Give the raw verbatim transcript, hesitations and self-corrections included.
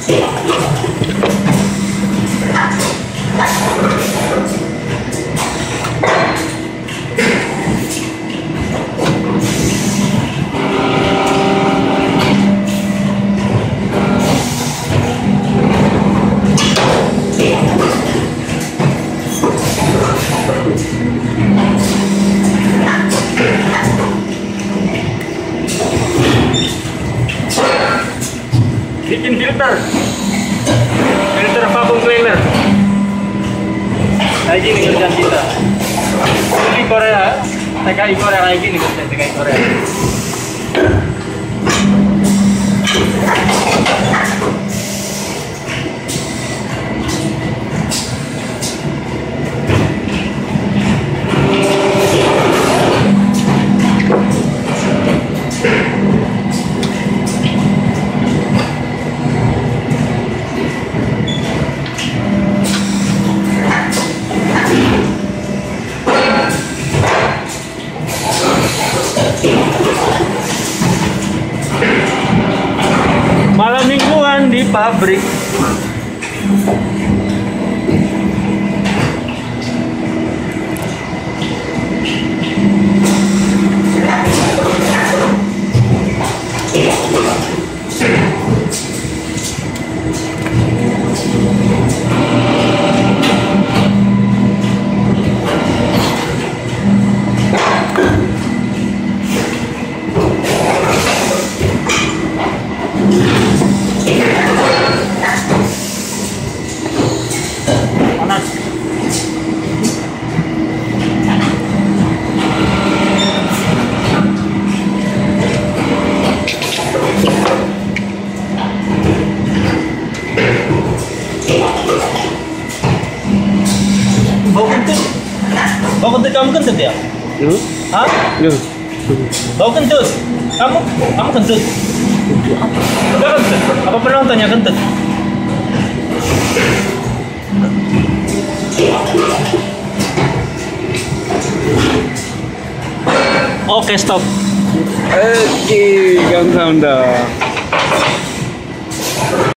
Bikin filter filter vacuum cleaner kayak gini kerjaan kita. Tki Korea, Tki Korea kayak gini kerjaan Tki Korea. Malam mingguan di pabrik. Bau kentut, bau kentut kamu kentut ya? Hmm? Hah? Hmm. Bau kentut, kamu, kamu kentut? Enggak kentut, apa penontonnya kentut? Oke, stop. Oke, 감사합니다.